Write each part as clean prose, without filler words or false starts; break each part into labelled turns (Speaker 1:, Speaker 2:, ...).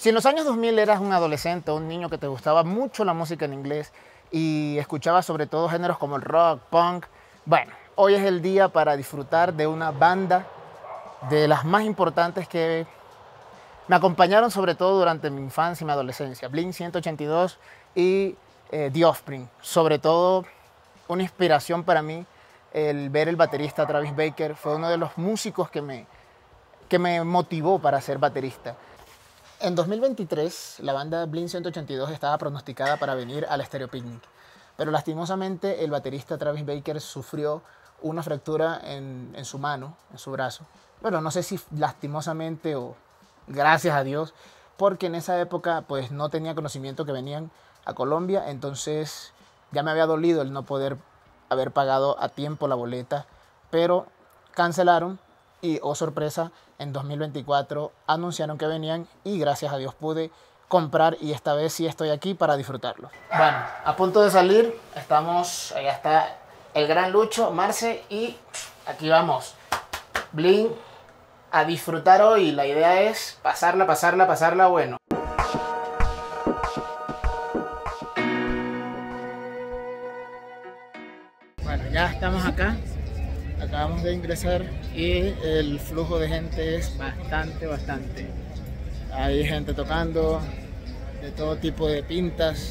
Speaker 1: Si en los años 2000 eras un adolescente o un niño que te gustaba mucho la música en inglés y escuchabas sobre todo géneros como el rock, punk, bueno, hoy es el día para disfrutar de una banda de las más importantes que me acompañaron sobre todo durante mi infancia y mi adolescencia, Blink-182 y The Offspring. Sobre todo una inspiración para mí el ver el baterista Travis Barker. Fue uno de los músicos que me motivó para ser baterista. En 2023 la banda Blink-182 estaba pronosticada para venir al Stereo Picnic, pero lastimosamente el baterista Travis Barker sufrió una fractura en su mano, en su brazo. Bueno, no sé si lastimosamente o gracias a Dios, porque en esa época pues no tenía conocimiento que venían a Colombia, entonces ya me había dolido el no poder haber pagado a tiempo la boleta, pero cancelaron y, oh sorpresa, en 2024 anunciaron que venían y gracias a Dios pude comprar y esta vez sí estoy aquí para disfrutarlo. Bueno, a punto de salir, estamos, allá está el gran Lucho, Marce y aquí vamos, Blink, a disfrutar hoy. La idea es pasarla bueno. Bueno, ya estamos acá. Acabamos de ingresar y el flujo de gente es bastante. Hay gente tocando de todo tipo de pintas.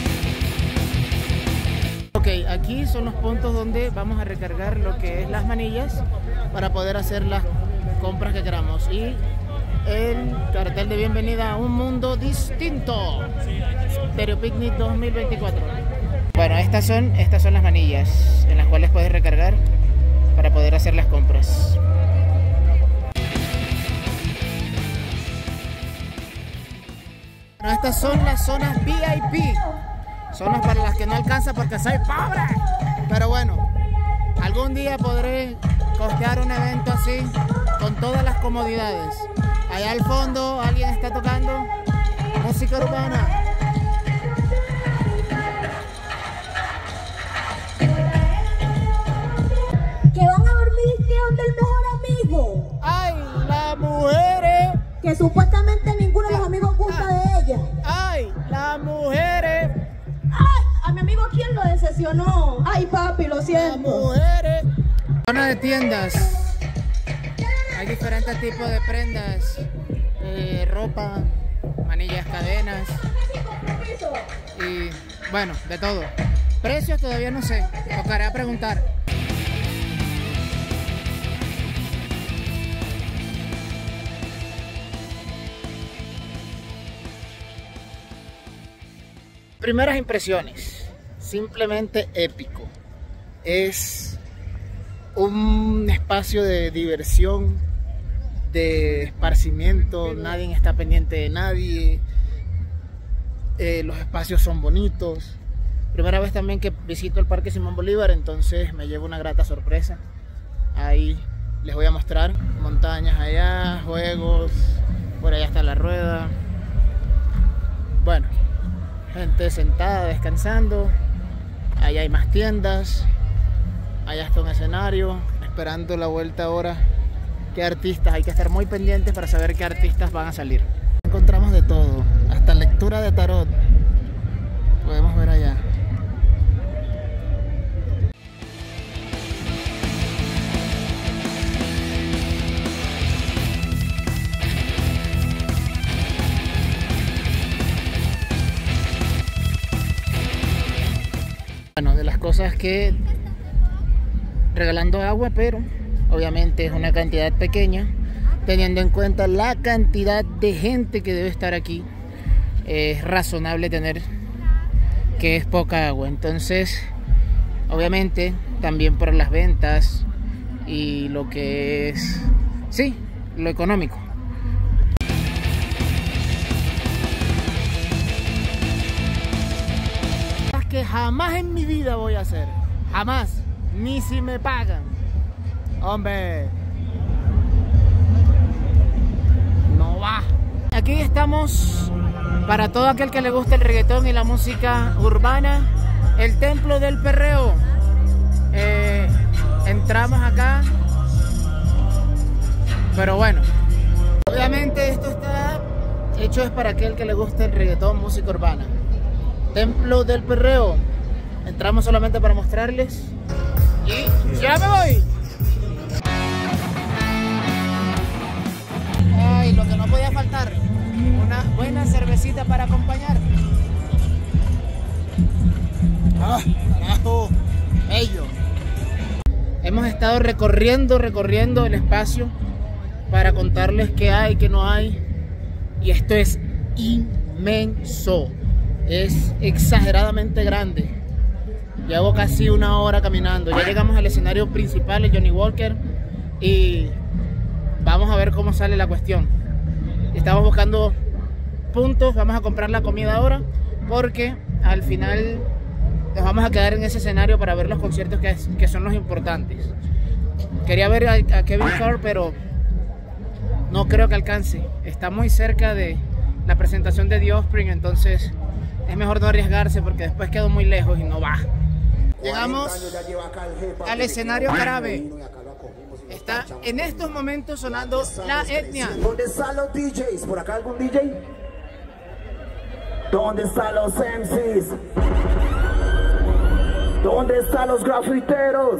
Speaker 1: Ok, aquí son los puntos donde vamos a recargar lo que es las manillas para poder hacer las compras que queramos. Y el cartel de bienvenida a un mundo distinto. Stereo Picnic 2024. Bueno, estas son las manillas en las cuales puedes recargar para poder hacer las compras. Bueno, estas son las zonas VIP. Zonas para las que no alcanza porque soy pobre. Pero bueno, algún día podré costear un evento así con todas las comodidades. Allá al fondo alguien está tocando música urbana.
Speaker 2: Del mejor amigo.
Speaker 1: ¡Ay, las mujeres!
Speaker 2: Que supuestamente ninguno de los amigos gusta de ella.
Speaker 1: ¡Ay, las mujeres!
Speaker 2: ¡Ay! A mi amigo, ¿quién lo decepcionó? ¡Ay, papi, lo siento!
Speaker 1: Las mujeres. Zona de tiendas. Hay diferentes tipos de prendas. Ropa, manillas, cadenas. Y bueno, de todo. Precios todavía no sé. Tocará preguntar. Primeras impresiones, simplemente épico. Es un espacio de diversión, de esparcimiento, nadie está pendiente de nadie, los espacios son bonitos. Primera vez también que visito el Parque Simón Bolívar, entonces me llevo una grata sorpresa. Ahí les voy a mostrar montañas allá, juegos, por allá está la rueda. Bueno, gente sentada, descansando. Allá hay más tiendas. Allá está un escenario. Esperando la vuelta ahora. ¿Qué artistas? Hay que estar muy pendientes para saber qué artistas van a salir. Encontramos de todo. Hasta lectura de tarot. Podemos ver allá. Bueno, de las cosas que regalando agua, pero obviamente es una cantidad pequeña, teniendo en cuenta la cantidad de gente que debe estar aquí, es razonable tener que es poca agua. Entonces, obviamente, también por las ventas y lo que es, sí, lo económico. Que jamás en mi vida voy a hacer, jamás, ni si me pagan, hombre, no va. Aquí estamos para todo aquel que le guste el reggaetón y la música urbana, el templo del perreo. Entramos acá, pero bueno, obviamente esto está hecho es para aquel que le guste el reggaetón, música urbana. Templo del Perreo. Entramos solamente para mostrarles y ya me voy. Ay, lo que no podía faltar, una buena cervecita para acompañar. ¡Ah, carajo! Bello. Hemos estado recorriendo el espacio para contarles qué hay, qué no hay. Y esto es inmenso. Es exageradamente grande. Llevo casi una hora caminando. Ya llegamos al escenario principal, el Johnny Walker. Y vamos a ver cómo sale la cuestión. Estamos buscando puntos. Vamos a comprar la comida ahora, porque al final nos vamos a quedar en ese escenario para ver los conciertos que son los importantes. Quería ver a Kevin Carr, pero no creo que alcance. Está muy cerca de la presentación de The Offspring, entonces es mejor no arriesgarse porque después quedo muy lejos y no va. Llegamos al escenario Carabe. Está en estos momentos sonando La Etnia.
Speaker 3: ¿Dónde están los DJs? ¿Por acá algún DJ? ¿Dónde están los MCs? ¿Dónde están los grafiteros?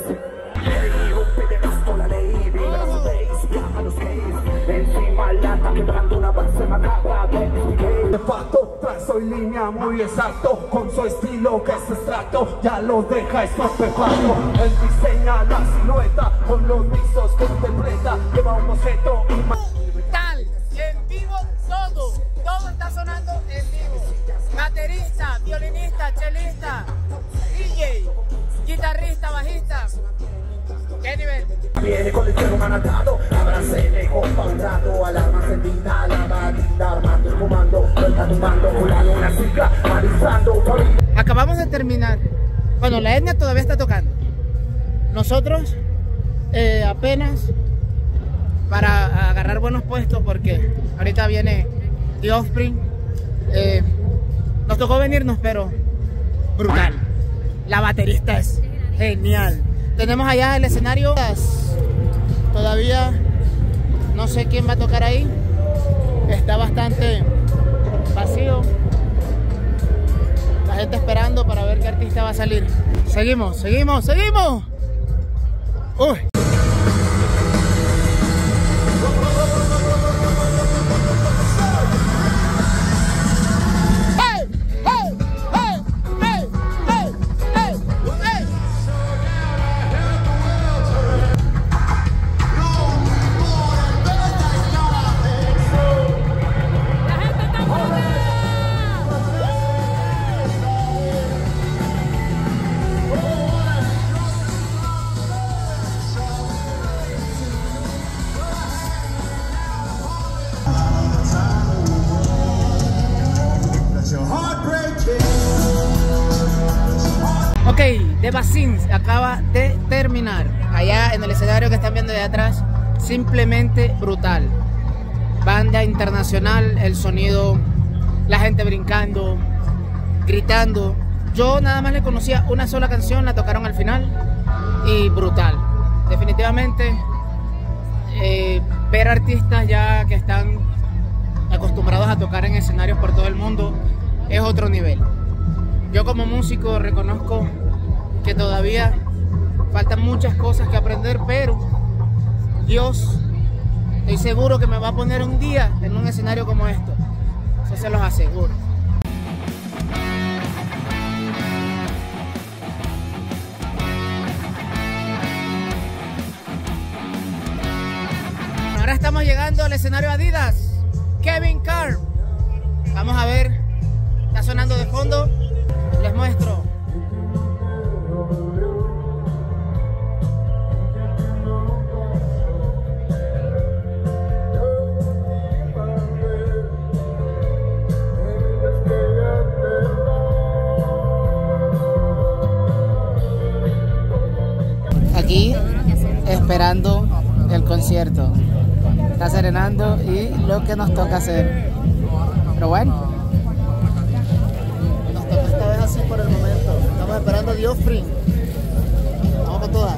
Speaker 3: Encima lata quebrando una base macabra de facto, trazo y línea muy exacto, con su estilo que es extracto, ya lo deja estupefacto. Él diseña la silueta con los visos que interpreta, lleva un boceto y
Speaker 1: Tal, y en vivo todo está sonando en vivo. Baterista, violinista, chelista, DJ, guitarrista, bajista. ¿Qué nivel?
Speaker 3: viene con el cero manatado, abracele compoundado, alarma encendida, la batida, armando el comando, vuelta tumbando, volando una sigla, avisando.
Speaker 1: Acabamos de terminar. Bueno, la etnia todavía está tocando. Nosotros apenas para agarrar buenos puestos, porque ahorita viene The Offspring. Nos tocó venirnos, pero brutal. La baterista es genial. Tenemos allá el escenario. Todavía no sé quién va a tocar ahí. Está bastante vacío. La gente esperando para ver qué artista va a salir. Seguimos, seguimos, seguimos. Uy. Ok, The Bassins acaba de terminar. Allá en el escenario que están viendo de atrás, simplemente brutal. Banda internacional, el sonido, la gente brincando, gritando. Yo nada más le conocía una sola canción, la tocaron al final y brutal. Definitivamente ver artistas ya que están acostumbrados a tocar en escenarios por todo el mundo es otro nivel. Yo como músico reconozco que todavía faltan muchas cosas que aprender, pero Dios, estoy seguro que me va a poner un día en un escenario como esto. Eso se los aseguro. Ahora estamos llegando al escenario Adidas. Kevin Carr. Vamos a ver, está sonando de fondo. Les muestro. Aquí esperando el concierto. Está serenando y lo que nos toca hacer. Pero bueno, nos toca esta vez así por el momento. Estamos esperando a The Offspring. Vamos con todas.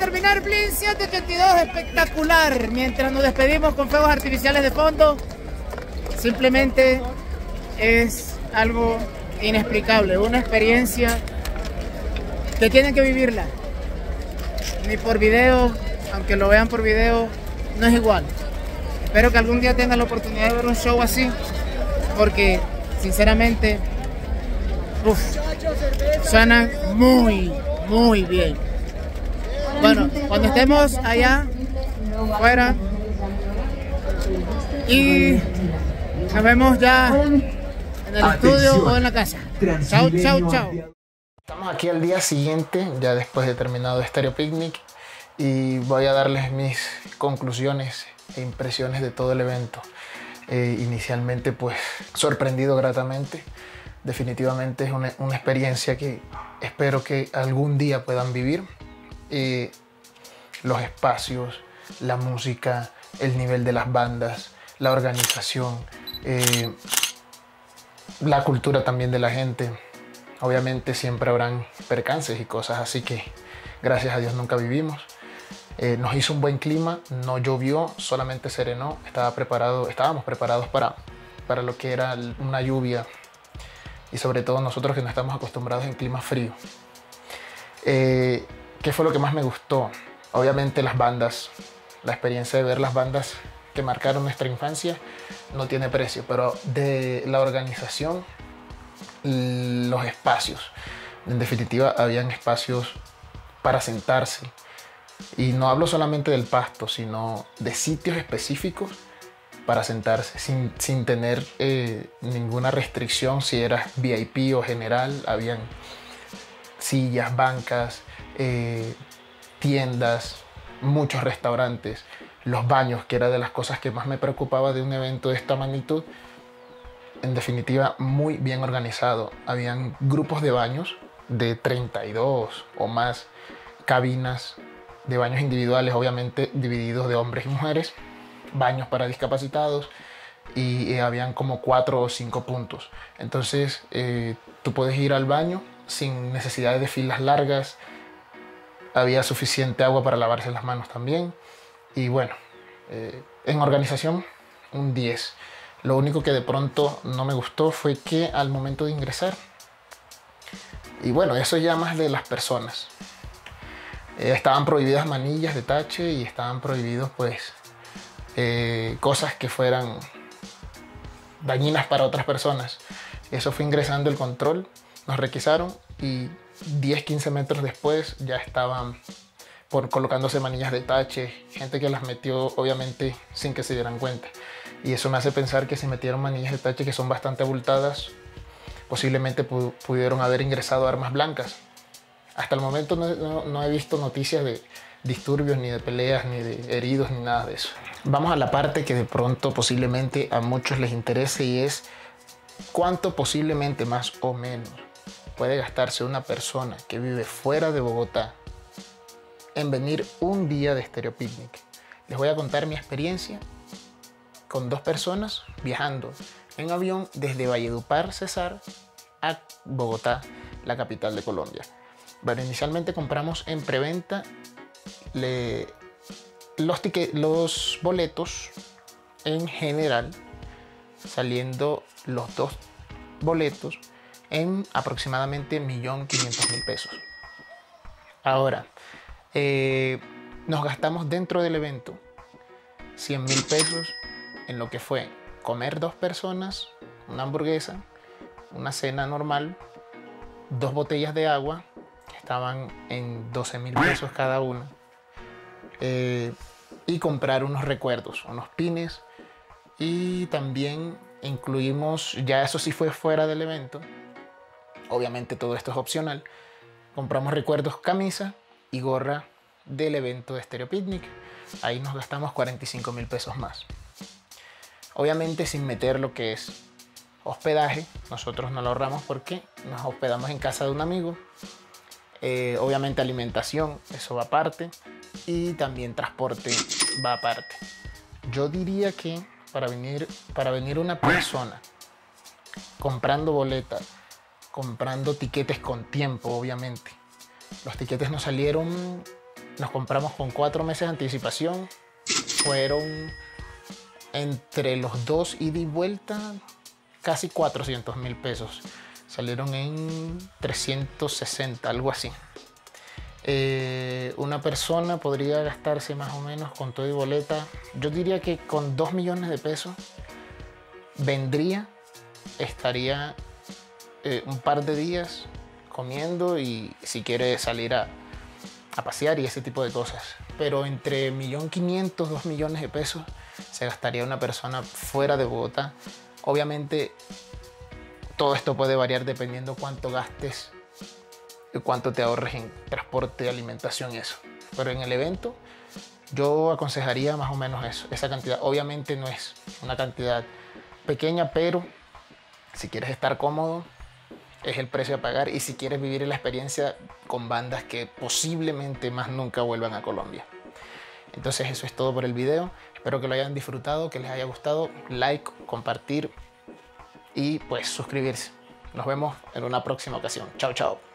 Speaker 1: terminar Blink 182, espectacular. Mientras nos despedimos con fuegos artificiales de fondo, simplemente es algo inexplicable, una experiencia que tienen que vivirla. Ni por video, aunque lo vean por video, no es igual. Espero que algún día tengan la oportunidad de ver un show así, porque sinceramente, suenan muy bien. Bueno, cuando estemos allá afuera y nos vemos ya en el estudio o en la casa. Chao.
Speaker 4: Estamos aquí al día siguiente, ya después de terminado Stereo Picnic, y voy a darles mis conclusiones e impresiones de todo el evento. Inicialmente, pues, sorprendido gratamente. Definitivamente es una experiencia que espero que algún día puedan vivir. Los espacios, la música, el nivel de las bandas, la organización, la cultura también de la gente. Obviamente siempre habrán percances y cosas así que gracias a Dios nunca vivimos. Nos hizo un buen clima, no llovió, solamente serenó. Estábamos preparados para lo que era una lluvia, y sobre todo nosotros que no estamos acostumbrados en clima frío. ¿Qué fue lo que más me gustó? Obviamente las bandas, la experiencia de ver las bandas que marcaron nuestra infancia no tiene precio, pero de la organización, los espacios, en definitiva habían espacios para sentarse, y no hablo solamente del pasto, sino de sitios específicos para sentarse sin tener ninguna restricción si eras VIP o general. Habían sillas, bancas, tiendas, muchos restaurantes, los baños, que era de las cosas que más me preocupaba de un evento de esta magnitud. En definitiva, muy bien organizado. Habían grupos de baños de 32 o más cabinas de baños individuales, obviamente divididos de hombres y mujeres, baños para discapacitados, y habían como 4 o 5 puntos. Entonces tú puedes ir al baño sin necesidad de filas largas. Había suficiente agua para lavarse las manos también. Y bueno, en organización, un 10. Lo único que de pronto no me gustó fue que al momento de ingresar, y bueno, eso ya más de las personas, estaban prohibidas manillas de tache y estaban prohibidos pues cosas que fueran dañinas para otras personas. Eso fue ingresando el control, nos requisaron, y 10-15 metros después ya estaban colocándose manillas de tache, gente que las metió obviamente sin que se dieran cuenta. Y eso me hace pensar que si metieron manillas de tache que son bastante abultadas, posiblemente pudieron haber ingresado armas blancas. Hasta el momento no he visto noticias de disturbios, ni de peleas, ni de heridos, ni nada de eso. Vamos a la parte que de pronto posiblemente a muchos les interese, y es cuánto posiblemente más o menos puede gastarse una persona que vive fuera de Bogotá en venir un día de Stereo Picnic. Les voy a contar mi experiencia con 2 personas viajando en avión desde Valledupar, Cesar, a Bogotá, la capital de Colombia. Bueno, inicialmente compramos en preventa los boletos en general, saliendo los 2 boletos en aproximadamente 1.500.000 pesos. Ahora, nos gastamos dentro del evento 100.000 pesos en lo que fue comer 2 personas, una hamburguesa, una cena normal, 2 botellas de agua, que estaban en 12.000 pesos cada una, y comprar unos recuerdos, unos pines, y también incluimos, ya eso sí fue fuera del evento, obviamente todo esto es opcional, compramos recuerdos, camisa y gorra del evento de Stereo Picnic. Ahí nos gastamos 45.000 pesos más. Obviamente sin meter lo que es hospedaje, nosotros no lo ahorramos porque nos hospedamos en casa de un amigo. Obviamente alimentación, eso va aparte, y también transporte va aparte. Yo diría que para venir una persona comprando boletas, comprando tiquetes con tiempo, obviamente. Los tiquetes nos salieron Nos compramos con 4 meses de anticipación. Fueron entre los dos ida y vuelta casi 400.000 pesos. Salieron en 360, algo así. Una persona podría gastarse más o menos con todo y boleta, yo diría que con 2 millones de pesos vendría, estaría un par de días comiendo y si quiere salir a pasear y ese tipo de cosas. Pero entre 1.500.000, 2 millones de pesos se gastaría una persona fuera de Bogotá. Obviamente todo esto puede variar dependiendo cuánto gastes y cuánto te ahorres en transporte, alimentación y eso. Pero en el evento yo aconsejaría más o menos eso, esa cantidad. Obviamente no es una cantidad pequeña, pero si quieres estar cómodo es el precio a pagar, y si quieres vivir la experiencia con bandas que posiblemente más nunca vuelvan a Colombia. Entonces eso es todo por el video. Espero que lo hayan disfrutado, que les haya gustado. Like, compartir y pues suscribirse. Nos vemos en una próxima ocasión. Chao, chao.